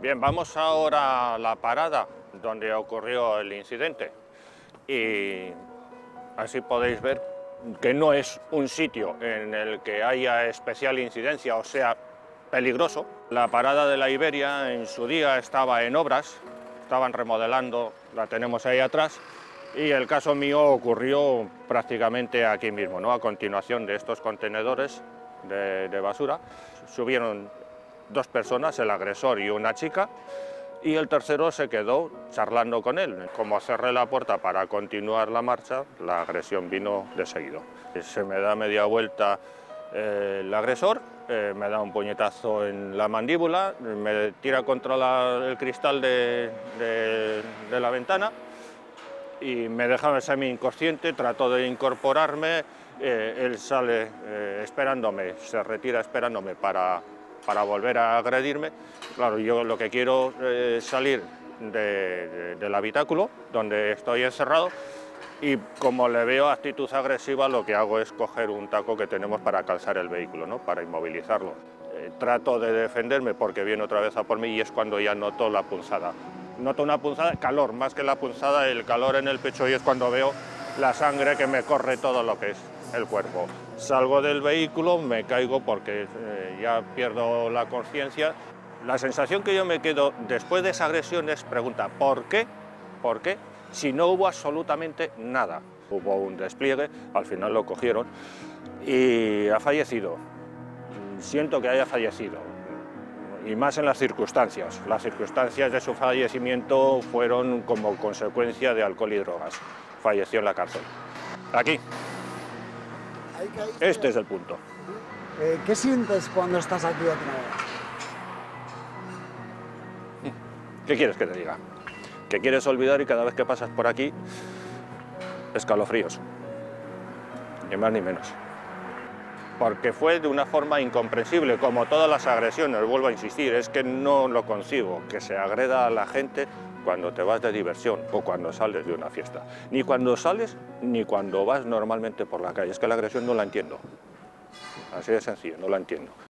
Bien, vamos ahora a la parada donde ocurrió el incidente y así podéis ver que no es un sitio en el que haya especial incidencia o sea peligroso. La parada de la Iberia en su día estaba en obras, estaban remodelando, la tenemos ahí atrás, y el caso mío ocurrió prácticamente aquí mismo, ¿no? A continuación de estos contenedores de basura subieron dos personas, el agresor y una chica, y el tercero se quedó charlando con él. Como cerré la puerta para continuar la marcha, la agresión vino de seguido. Se me da media vuelta el agresor, me da un puñetazo en la mandíbula, me tira contra el cristal de la ventana y me deja semi-inconsciente, trato de incorporarme, él sale esperándome, se retira esperándome para volver a agredirme. Claro, yo lo que quiero es salir del habitáculo donde estoy encerrado y como le veo actitud agresiva, lo que hago es coger un taco que tenemos para calzar el vehículo, ¿no? Para inmovilizarlo. Trato de defenderme porque viene otra vez a por mí y es cuando ya noto la punzada. Noto una punzada, calor, más que la punzada, el calor en el pecho, y es cuando veo la sangre que me corre todo lo que es el cuerpo. Salgo del vehículo, me caigo porque ya pierdo la conciencia. La sensación que yo me quedo después de esa agresión es pregunta, ¿por qué? ¿Por qué? Si no hubo absolutamente nada. Hubo un despliegue, al final lo cogieron y ha fallecido. Siento que haya fallecido, y más en las circunstancias. Las circunstancias de su fallecimiento fueron como consecuencia de alcohol y drogas. Falleció en la cárcel. Aquí. Este es el punto. ¿Qué sientes cuando estás aquí otra vez? ¿Qué quieres que te diga? Que quieres olvidar y cada vez que pasas por aquí, escalofríos. Ni más ni menos. Porque fue de una forma incomprensible, como todas las agresiones, vuelvo a insistir, es que no lo concibo, que se agreda a la gente cuando te vas de diversión o cuando sales de una fiesta. Ni cuando sales, ni cuando vas normalmente por la calle. Es que la agresión no la entiendo. Así de sencillo, no la entiendo.